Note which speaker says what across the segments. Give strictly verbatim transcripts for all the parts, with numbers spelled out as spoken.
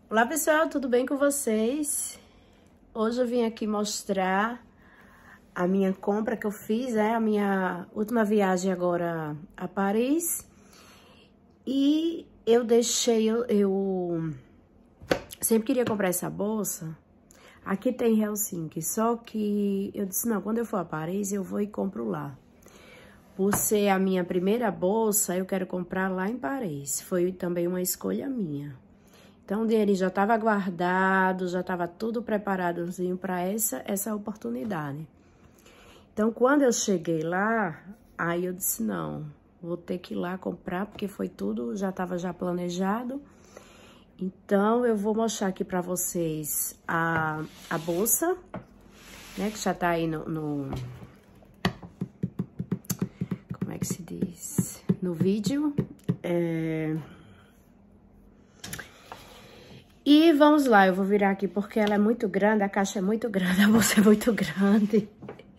Speaker 1: Olá pessoal, tudo bem com vocês? Hoje eu vim aqui mostrar a minha compra que eu fiz, é a minha última viagem agora a Paris. E eu deixei, eu, eu sempre queria comprar essa bolsa. Aqui tem Helsinki, só que eu disse, não, quando eu for a Paris eu vou e compro lá. Por ser a minha primeira bolsa, eu quero comprar lá em Paris. Foi também uma escolha minha. Então, o dinheiro já estava guardado, já estava tudo preparadozinho para essa, essa oportunidade. Então, quando eu cheguei lá, aí eu disse, não, vou ter que ir lá comprar, porque foi tudo, já estava já planejado. Então, eu vou mostrar aqui para vocês a, a bolsa, né, que já tá aí no, no... Como é que se diz? No vídeo. É... E vamos lá, eu vou virar aqui porque ela é muito grande, a caixa é muito grande, a bolsa é muito grande.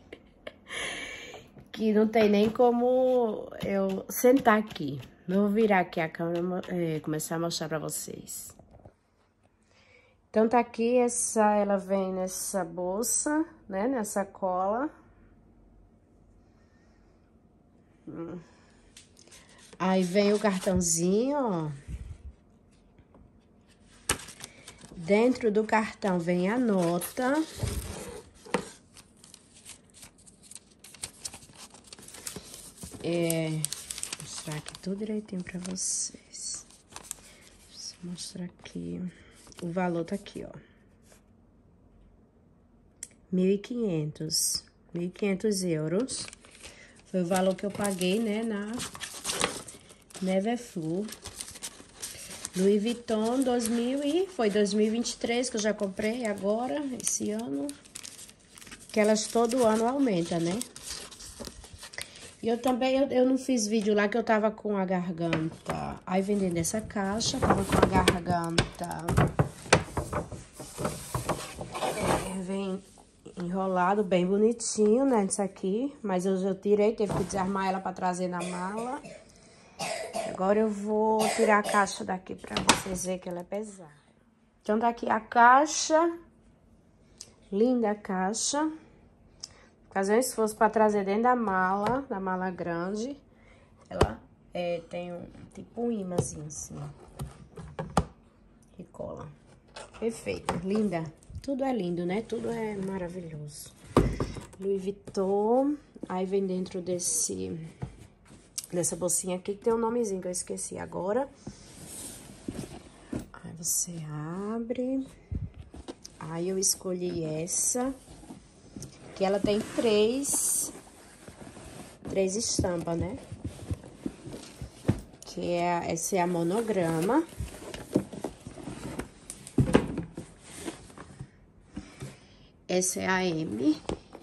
Speaker 1: Que não tem nem como eu sentar aqui. Eu vou virar aqui a câmera e é, começar a mostrar pra vocês. Então, tá aqui, essa, ela vem nessa bolsa, né, nessa cola. Hum. Aí vem o cartãozinho, ó. Dentro do cartão vem a nota. É, vou mostrar aqui tudo direitinho pra vocês. Vou mostrar aqui. O valor tá aqui, ó. mil e quinhentos. mil e quinhentos euros. Foi o valor que eu paguei, né, na Neverfull. Louis Vuitton dois mil e foi dois mil e vinte e três que eu já comprei agora, esse ano. Que elas todo ano aumentam, né? E eu também, eu, eu não fiz vídeo lá que eu tava com a garganta. Aí vendendo essa caixa, tava com a garganta. É, vem enrolado, bem bonitinho, né? Isso aqui. Mas eu já tirei, teve que desarmar ela pra trazer na mala. Agora eu vou tirar a caixa daqui pra vocês verem que ela é pesada. Então, tá aqui a caixa. Linda a caixa. Caso se fosse pra trazer dentro da mala, da mala grande, ela é, tem um tipo um imãzinho assim, ó. Que cola. Perfeito, linda. Tudo é lindo, né? Tudo é maravilhoso. Louis Vuitton. Aí vem dentro desse... Dessa bolsinha aqui, que tem um nomezinho que eu esqueci agora. Aí você abre. Aí eu escolhi essa. Que ela tem três... Três estampas, né? Que é... Essa é a monograma. Essa é a M.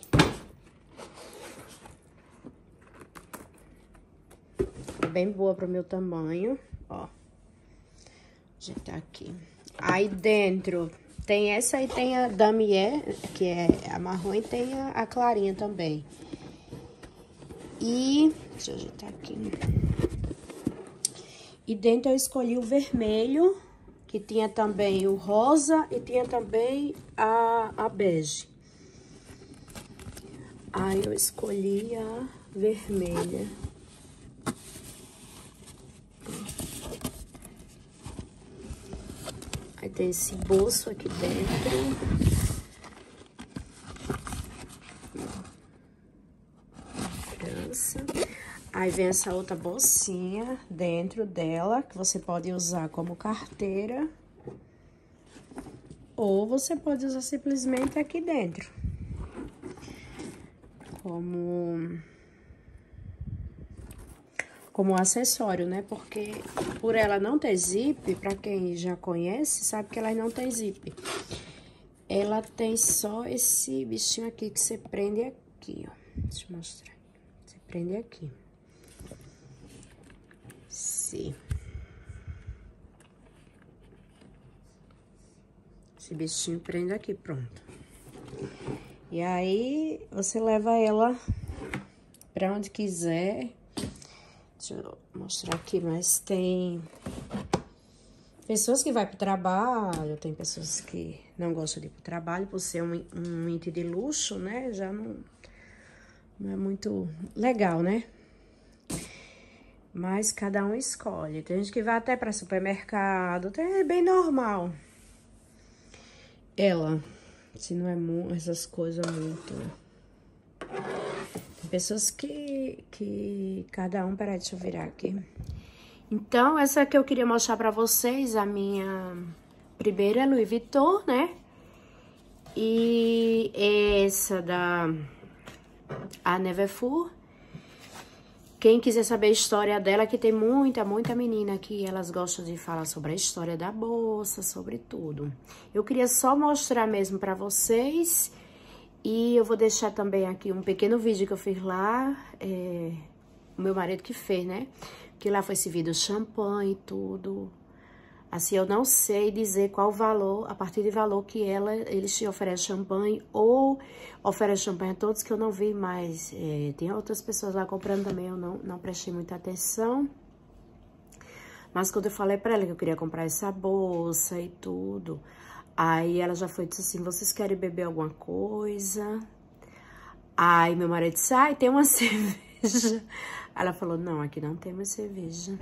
Speaker 1: Bem boa pro meu tamanho, ó. Já tá aqui. Aí dentro tem essa e tem a damier, que é a marrom, e tem a, a clarinha também. E deixa eu ajeitar aqui. E dentro eu escolhi o vermelho, que tinha também o rosa e tinha também a, a bege. Aí eu escolhi a vermelha. Aí tem esse bolso aqui dentro. França. Aí vem essa outra bolsinha dentro dela, que você pode usar como carteira. Ou você pode usar simplesmente aqui dentro. Como... como acessório, né? Porque por ela não ter zip, pra quem já conhece, sabe que ela não tem zip. Ela tem só esse bichinho aqui que você prende aqui, ó. Deixa eu mostrar. Você prende aqui. Sim. Esse bichinho prende aqui, pronto. E aí, você leva ela pra onde quiser. Deixa eu mostrar aqui, mas tem pessoas que vão pro trabalho, tem pessoas que não gostam de ir pro trabalho por ser um, um item de luxo, né? Já não, não é muito legal, né? Mas cada um escolhe. Tem gente que vai até para supermercado, é bem normal. Ela, se não é muito, essas coisas muito... Tem pessoas que, que cada um... Peraí, deixa eu virar aqui. Então, essa que eu queria mostrar pra vocês, a minha primeira é Louis Vuitton, né? E essa da a Neverfull. Quem quiser saber a história dela, que tem muita, muita menina que elas gostam de falar sobre a história da bolsa, sobre tudo. Eu queria só mostrar mesmo pra vocês. E eu vou deixar também aqui um pequeno vídeo que eu fiz lá. É, o meu marido que fez, né? Que lá foi servido champanhe e tudo. Assim, eu não sei dizer qual o valor, a partir de valor que ela, eles te oferecem champanhe ou oferecem champanhe a todos, que eu não vi mais. É, tem outras pessoas lá comprando também, eu não, não prestei muita atenção. Mas quando eu falei pra ela que eu queria comprar essa bolsa e tudo, aí ela já foi e disse assim, vocês querem beber alguma coisa? Aí meu marido disse, ai, tem uma cerveja. Ela falou, não, aqui não tem mais cerveja.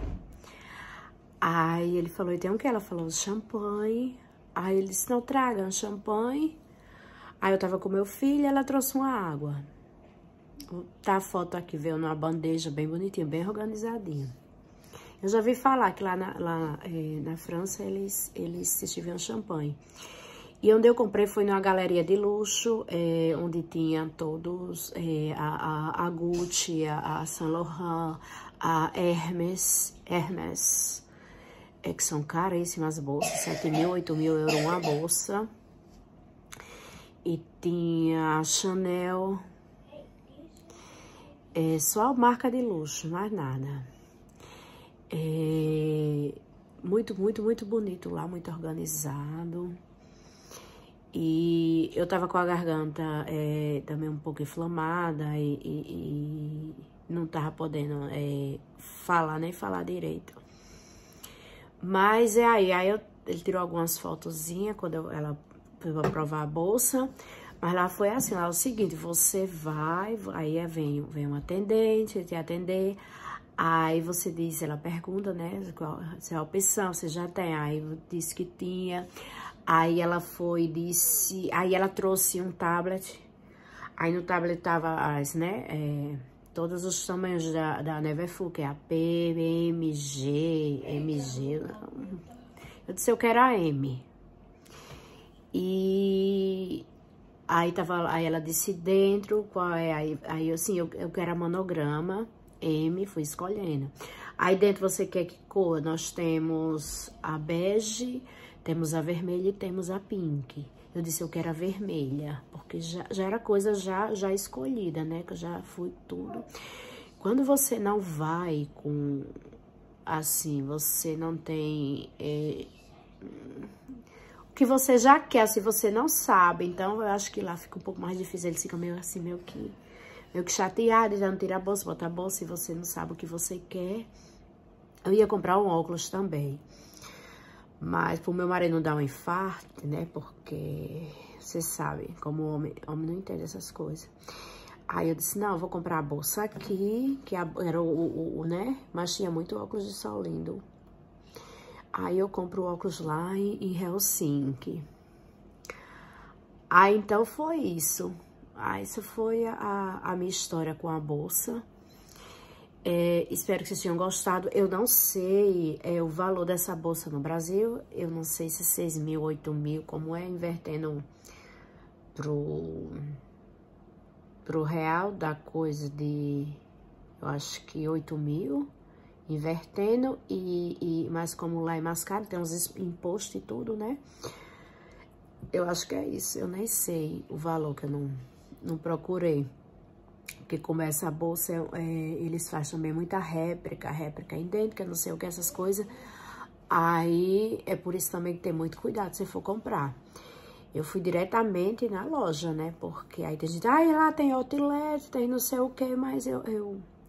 Speaker 1: Aí ele falou, e tem o que? Ela falou, champanhe. Aí ele disse, não, traga um champanhe. Aí eu tava com meu filho e ela trouxe uma água. Tá a foto aqui, veio numa bandeja bem bonitinha, bem organizadinha. Eu já vi falar que lá na, lá, eh, na França eles, eles serviam champanhe. E onde eu comprei foi numa galeria de luxo, é, onde tinha todos, é, a, a, a Gucci, a, a Saint Laurent, a Hermes, Hermes, é, que são caríssimas bolsas, sete mil, oito mil euros uma bolsa. E tinha a Chanel, é, só a marca de luxo, mais nada. É, muito, muito, muito bonito lá, muito organizado. E eu tava com a garganta é, também um pouco inflamada e, e, e não tava podendo é, falar, nem falar direito. Mas é aí, aí eu, ele tirou algumas fotozinhas quando eu, ela foi pra provar a bolsa. Mas lá foi assim, lá é o seguinte, você vai, aí vem, vem um atendente te atender. Aí você diz, ela pergunta, né, qual, se é a opção, você já tem. Aí disse que tinha... Aí ela foi, disse... Aí ela trouxe um tablet. Aí no tablet tava as, né? É, todos os tamanhos da, da Neverfull, que é a P, M, G, M G. Eu disse eu quero a M. E... Aí, tava, aí ela disse dentro qual é. Aí, aí assim, eu, eu quero a monograma. M, fui escolhendo. Aí dentro você quer que cor? Nós temos a bege... Temos a vermelha e temos a pink. Eu disse, eu quero a vermelha, porque já, já era coisa já, já escolhida, né? Que eu já fui tudo. Quando você não vai com... Assim, você não tem... É, o que você já quer, se você não sabe. Então, eu acho que lá fica um pouco mais difícil. Eles ficam meio assim, meio que... Meio que chateados, já não tira a bolsa, bota a bolsa, e você não sabe o que você quer. Eu ia comprar um óculos também. Mas pro meu marido não dar um infarto, né? Porque você sabe, como homem, homem não entende essas coisas. Aí eu disse, não, eu vou comprar a bolsa aqui, que era o, o, o, né? Mas tinha muito óculos de sol lindo. Aí eu compro o óculos lá em, em Helsinki. Aí então foi isso. Aí essa foi a, a minha história com a bolsa. É, espero que vocês tenham gostado. Eu não sei é, o valor dessa bolsa no Brasil. Eu não sei se seis mil, oito mil, como é, invertendo pro, pro real, dá coisa de, eu acho que oito mil, invertendo, e, e, mas como lá é mais caro, tem uns impostos e tudo, né? Eu acho que é isso, eu nem sei o valor, que eu não, não procurei. Porque como essa bolsa, é, eles fazem também muita réplica, réplica idêntica, não sei o que, essas coisas. Aí, é por isso também que tem muito cuidado se for comprar. Eu fui diretamente na loja, né? Porque aí tem gente, ah, lá tem outlet, tem não sei o que, mas eu, eu,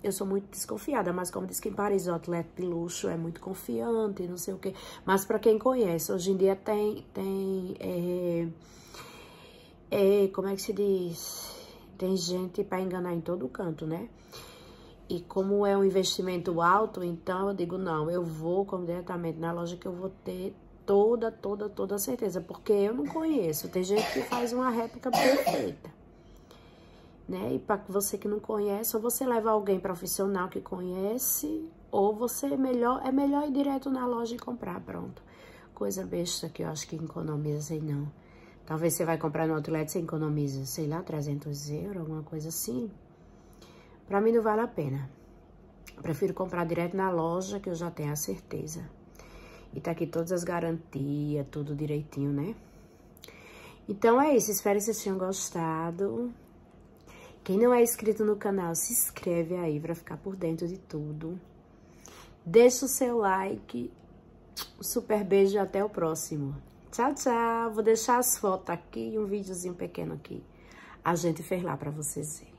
Speaker 1: eu sou muito desconfiada, mas como diz que em Paris o outlet de luxo é muito confiante, não sei o quê. Mas pra quem conhece, hoje em dia tem, tem é, é, como é que se diz? Tem gente pra enganar em todo canto, né? E como é um investimento alto, então eu digo, não, eu vou como diretamente na loja que eu vou ter toda, toda, toda a certeza. Porque eu não conheço, tem gente que faz uma réplica perfeita, né? E para você que não conhece, ou você leva alguém profissional que conhece, ou você é melhor, é melhor ir direto na loja e comprar, pronto. Coisa besta que eu acho que economiza, sei não. Talvez você vai comprar no outlet, você economiza, sei lá, trezentos euros, alguma coisa assim. Pra mim não vale a pena. Prefiro comprar direto na loja, que eu já tenho a certeza. E tá aqui todas as garantias, tudo direitinho, né? Então é isso, espero que vocês tenham gostado. Quem não é inscrito no canal, se inscreve aí pra ficar por dentro de tudo. Deixa o seu like. Um super beijo e até o próximo. Tchau, tchau. Vou deixar as fotos aqui e um videozinho pequeno aqui. A gente fez lá pra vocês verem.